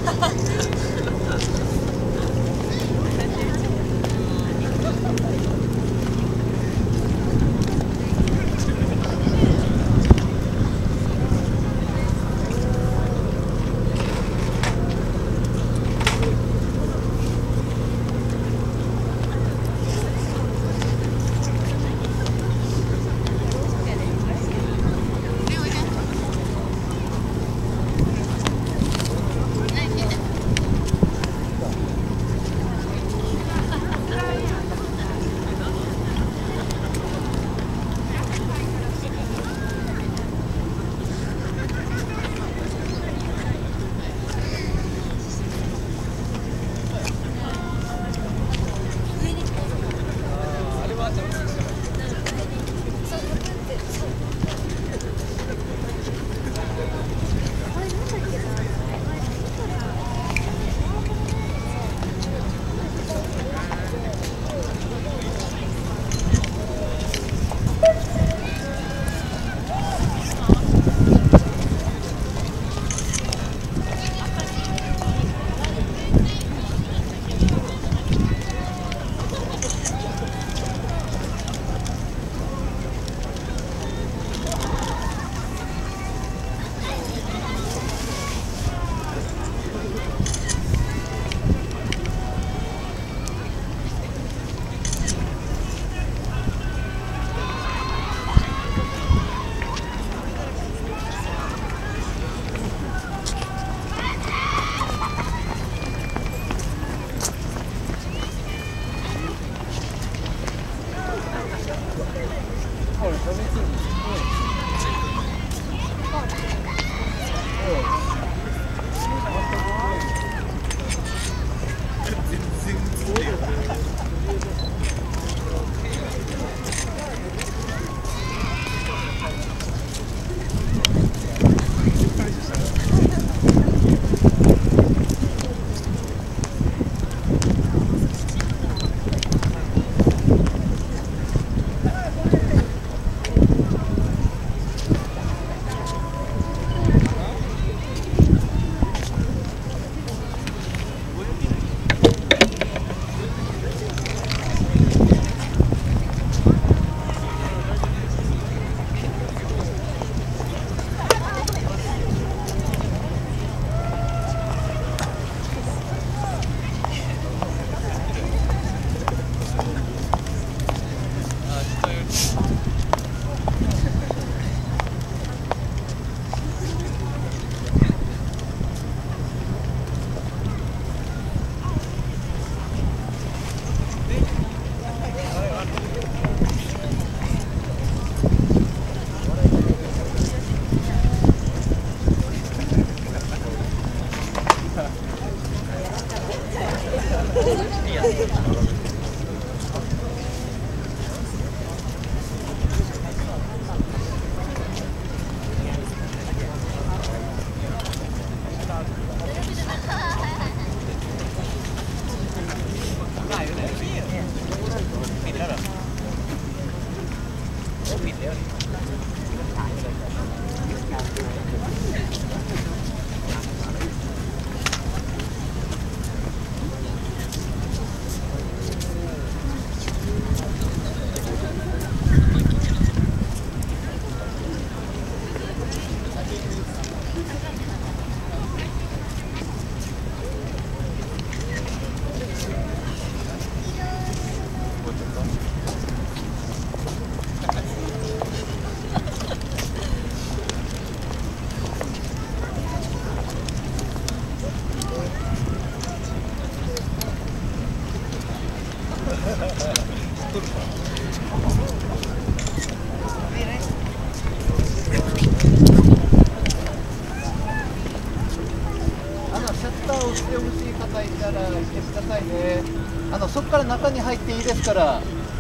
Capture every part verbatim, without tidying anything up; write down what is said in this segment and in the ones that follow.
あのそこから中に入っていいですから。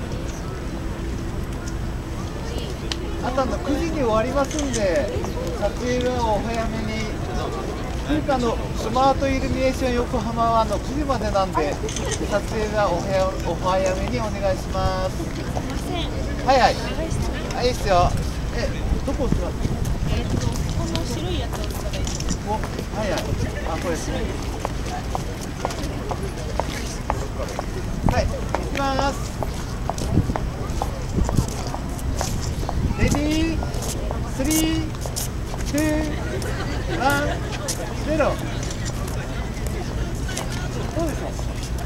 あとあのくじに終わりますんで、撮影はお早めに。というかあのスマートイルミネーション横浜はあのくじまでなんで、撮影はお早お早めにお願いします。 すみません。 はいはい。はい、いいですよ。え、どこを使って？ えっとこの白いやつを使えばいいですか？ お、はいはい。あ、これですね。 はい、行きます。レディー、スリー、ツー、ワン、ゼロ。どうでしょう。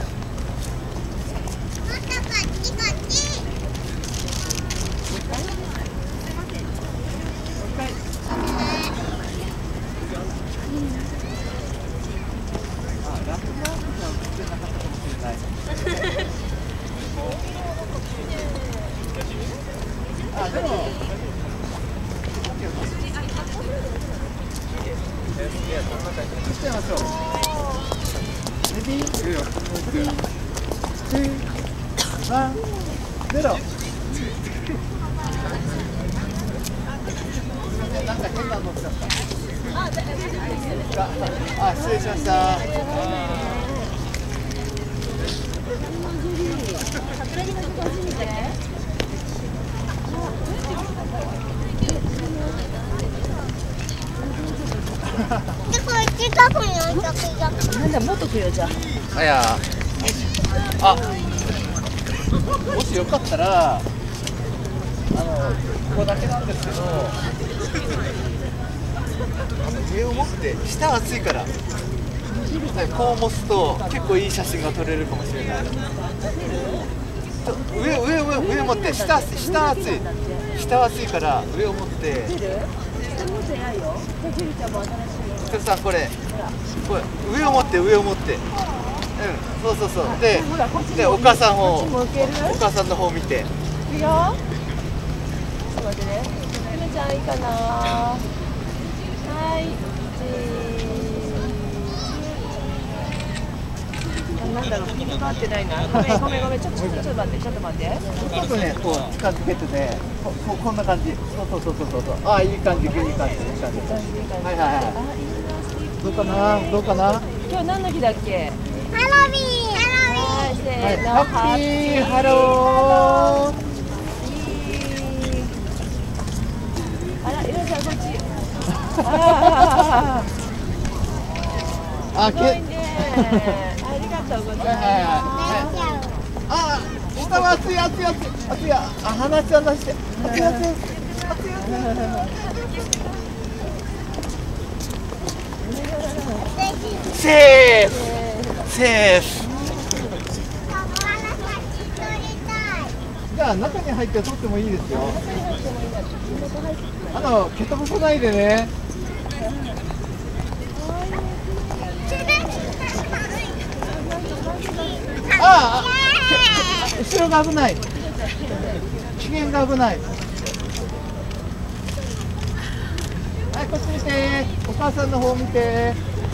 あ、でも。してみましょう。レディー、スリー、ツー、ワン、ゼロ。なんか変なの来ちゃった。あ、失礼しました。 なんだ、もっと来よじゃあ。やあ、もしよかったらあのここだけなんですけど、上を持って下暑いからこう持つと結構いい写真が撮れるかもしれない。上上上上持って下下暑い下暑いから上を持って。ひとりさんこれこれ上を持って上を持って、うん、そうそうそう。ででお母さんをお母さんの方を見て。 いくよ。ちょっと待ってね。ゆめちゃんいいかな。はい。なんだろう、切り替わってないな。ごめんごめんごめん、ちょっとちょっと待って、ちょっと待って。 ちょっとね、こう近づけてね、こここんな感じ。そうそうそうそうそう。ああ、いい感じ、いい感じ、いい感じ。はいはいはい。どうかな、どうかな。 今日何の日だっけ？ ハロウィーン、ハロウィーン。 せーの、 ハッピーハロー。 あら、いろちゃんこっち。ああ、 すごいね。ありがとうございます。 あ、下は熱い熱い熱い熱い。あ、話し話して熱い熱い熱い熱い。セーフセーフ。じゃあ中に入って撮ってもいいですよ。あの蹴飛ばさないでね。ああ、後ろが危ない。危険が危ない。はい、こっち見て。お母さんの方見て。